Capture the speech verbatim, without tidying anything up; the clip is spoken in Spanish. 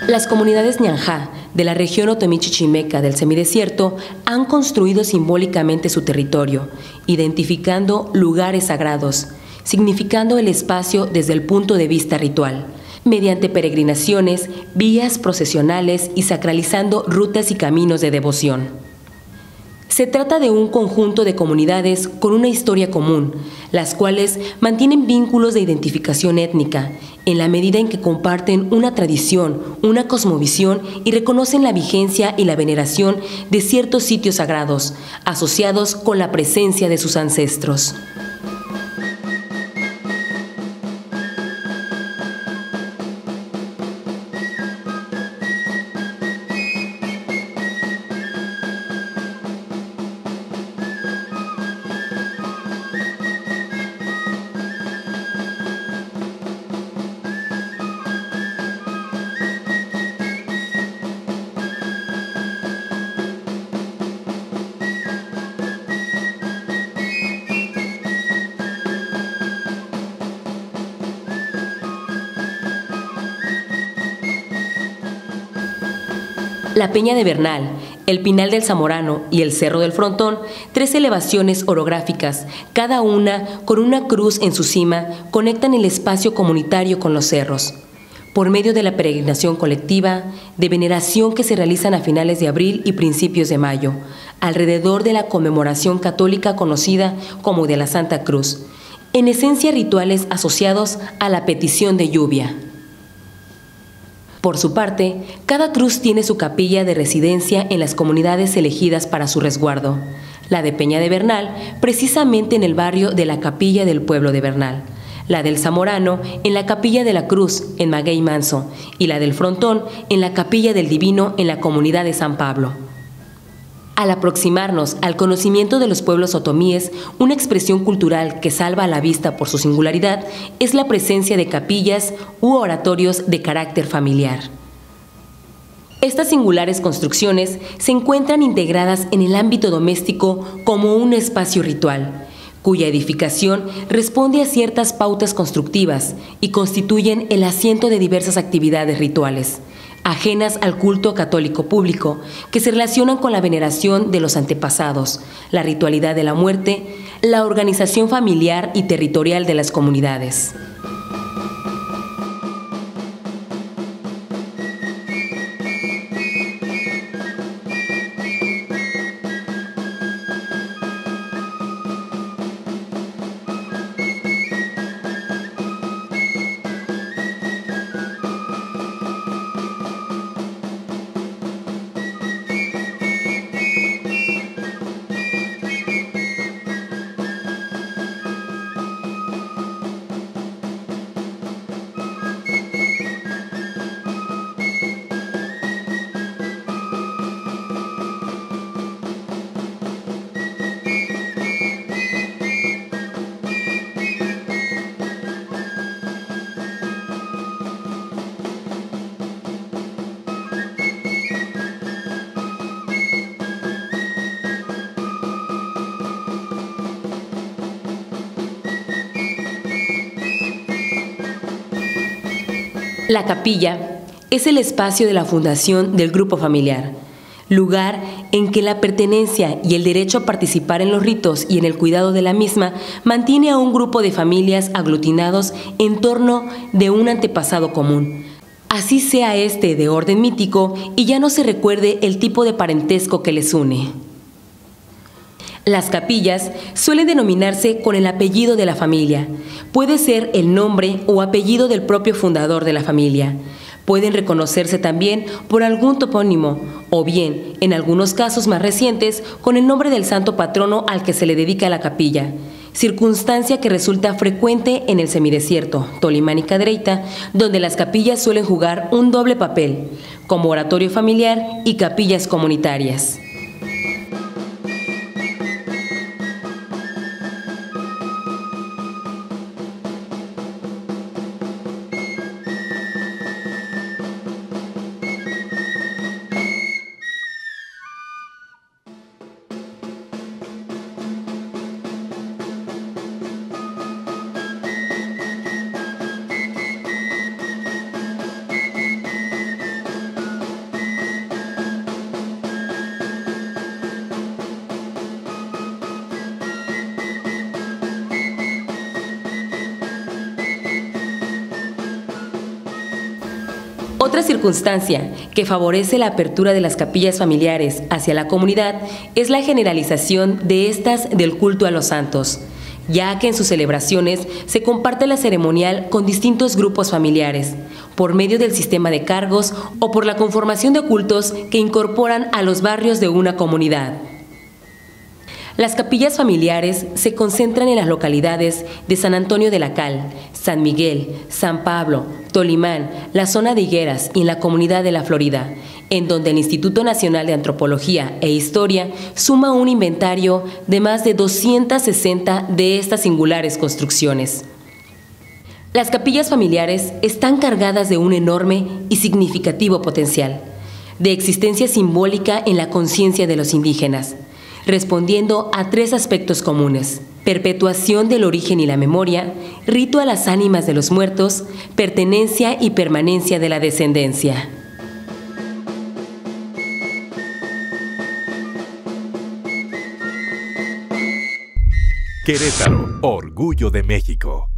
Las comunidades Ñanjá de la región otomi-chichimeca del semidesierto han construido simbólicamente su territorio, identificando lugares sagrados, significando el espacio desde el punto de vista ritual, mediante peregrinaciones, vías procesionales y sacralizando rutas y caminos de devoción. Se trata de un conjunto de comunidades con una historia común, las cuales mantienen vínculos de identificación étnica, en la medida en que comparten una tradición, una cosmovisión y reconocen la vigencia y la veneración de ciertos sitios sagrados, asociados con la presencia de sus ancestros. La Peña de Bernal, el Pinal del Zamorano y el Cerro del Frontón, tres elevaciones orográficas, cada una con una cruz en su cima, conectan el espacio comunitario con los cerros. Por medio de la peregrinación colectiva, de veneración que se realizan a finales de abril y principios de mayo, alrededor de la conmemoración católica conocida como de la Santa Cruz, en esencia rituales asociados a la petición de lluvia. Por su parte, cada cruz tiene su capilla de residencia en las comunidades elegidas para su resguardo. La de Peña de Bernal, precisamente en el barrio de la Capilla del pueblo de Bernal. La del Zamorano, en la Capilla de la Cruz, en Maguey Manso. Y la del Frontón, en la Capilla del Divino, en la comunidad de San Pablo. Al aproximarnos al conocimiento de los pueblos otomíes, una expresión cultural que salva a la vista por su singularidad es la presencia de capillas u oratorios de carácter familiar. Estas singulares construcciones se encuentran integradas en el ámbito doméstico como un espacio ritual, cuya edificación responde a ciertas pautas constructivas y constituyen el asiento de diversas actividades rituales, ajenas al culto católico público, que se relacionan con la veneración de los antepasados, la ritualidad de la muerte, la organización familiar y territorial de las comunidades. La capilla es el espacio de la fundación del grupo familiar, lugar en que la pertenencia y el derecho a participar en los ritos y en el cuidado de la misma mantiene a un grupo de familias aglutinados en torno de un antepasado común. Así sea este de orden mítico y ya no se recuerde el tipo de parentesco que les une. Las capillas suelen denominarse con el apellido de la familia. Puede ser el nombre o apellido del propio fundador de la familia. Pueden reconocerse también por algún topónimo, o bien, en algunos casos más recientes, con el nombre del santo patrono al que se le dedica la capilla, circunstancia que resulta frecuente en el semidesierto, Tolimán y Cadereyta, donde las capillas suelen jugar un doble papel, como oratorio familiar y capillas comunitarias. Otra circunstancia que favorece la apertura de las capillas familiares hacia la comunidad es la generalización de estas del culto a los santos, ya que en sus celebraciones se comparte la ceremonial con distintos grupos familiares, por medio del sistema de cargos o por la conformación de cultos que incorporan a los barrios de una comunidad. Las capillas familiares se concentran en las localidades de San Antonio de la Cal, San Miguel, San Pablo, Tolimán, la zona de Higueras y en la comunidad de La Florida, en donde el Instituto Nacional de Antropología e Historia suma un inventario de más de doscientas sesenta de estas singulares construcciones. Las capillas familiares están cargadas de un enorme y significativo potencial, de existencia simbólica en la conciencia de los indígenas, respondiendo a tres aspectos comunes: perpetuación del origen y la memoria, rito a las ánimas de los muertos, pertenencia y permanencia de la descendencia. Querétaro, orgullo de México.